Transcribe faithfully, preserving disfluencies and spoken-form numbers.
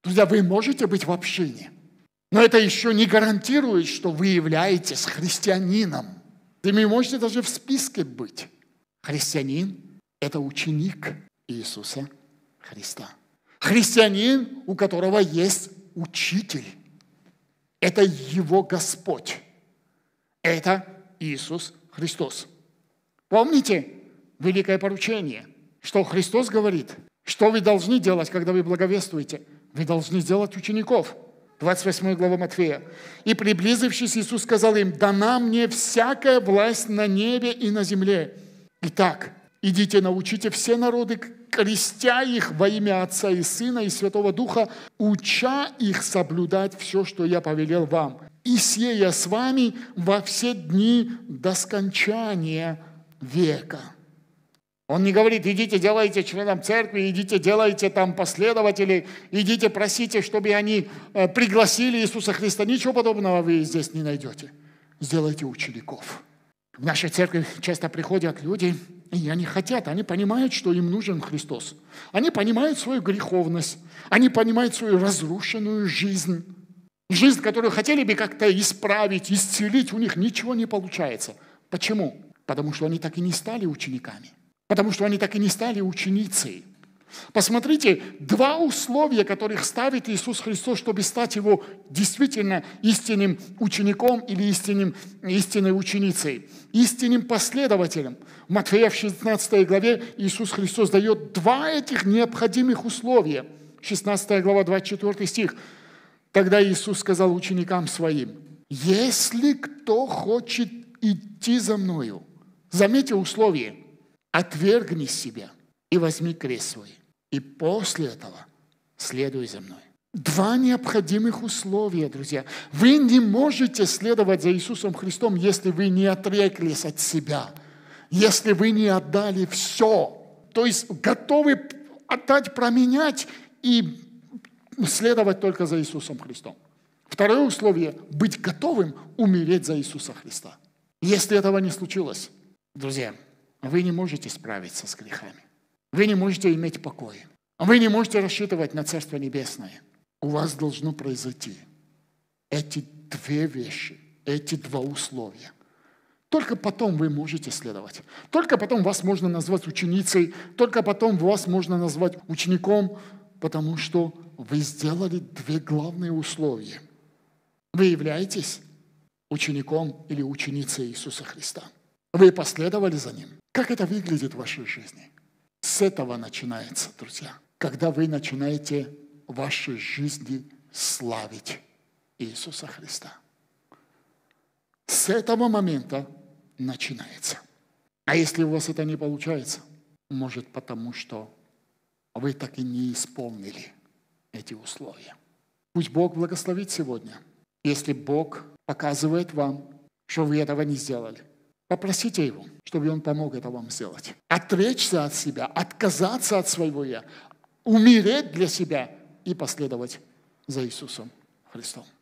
Друзья, вы можете быть в общине, но это еще не гарантирует, что вы являетесь христианином. Вы можете даже в списке быть. Христианин – это ученик Иисуса Христа. Христианин, у которого есть учитель. Это Его Господь. Это Иисус Христос. Помните великое поручение, что Христос говорит, что вы должны делать, когда вы благовествуете? Вы должны сделать учеников. двадцать восьмая глава Матфея. «И приблизившись, Иисус сказал им: дана мне всякая власть на небе и на земле. Итак, идите, научите все народы, крестя их во имя Отца и Сына и Святого Духа, уча их соблюдать все, что я повелел вам. И сие я с вами во все дни до скончания века». Он не говорит: идите, делайте членом церкви, идите, делайте там последователей, идите, просите, чтобы они пригласили Иисуса Христа. Ничего подобного вы здесь не найдете. Сделайте учеников. В нашей церкви часто приходят люди, и они хотят, они понимают, что им нужен Христос. Они понимают свою греховность, они понимают свою разрушенную жизнь. Жизнь, которую хотели бы как-то исправить, исцелить, у них ничего не получается. Почему? Потому что они так и не стали учениками. Потому что они так и не стали ученицей. Посмотрите, два условия, которых ставит Иисус Христос, чтобы стать Его действительно истинным учеником или истинным, истинной ученицей, истинным последователем. В Матфея в шестнадцатой главе Иисус Христос дает два этих необходимых условия. шестнадцатая глава, двадцать четвёртый стих. Тогда Иисус сказал ученикам Своим: «Если кто хочет идти за Мною», заметьте условие, «отвергни себя и возьми крест свой, и после этого следуй за Мной». Два необходимых условия, друзья. Вы не можете следовать за Иисусом Христом, если вы не отреклись от себя, если вы не отдали все, то есть готовы отдать, променять и следовать только за Иисусом Христом. Второе условие – быть готовым умереть за Иисуса Христа. Если этого не случилось, друзья, вы не можете справиться с грехами. Вы не можете иметь покой. Вы не можете рассчитывать на Царство Небесное. У вас должно произойти эти две вещи, эти два условия. Только потом вы можете следовать. Только потом вас можно назвать ученицей, только потом вас можно назвать учеником, потому что вы сделали две главные условия. Вы являетесь учеником или ученицей Иисуса Христа. Вы последовали за Ним. Как это выглядит в вашей жизни? С этого начинается, друзья. Когда вы начинаете в вашей жизни славить Иисуса Христа. С этого момента начинается. А если у вас это не получается, может потому, что вы так и не исполнили эти условия. Пусть Бог благословит сегодня. Если Бог показывает вам, что вы этого не сделали, попросите Его, чтобы Он помог это вам сделать. Отречься от себя, отказаться от своего «я», умереть для себя и последовать за Иисусом Христом.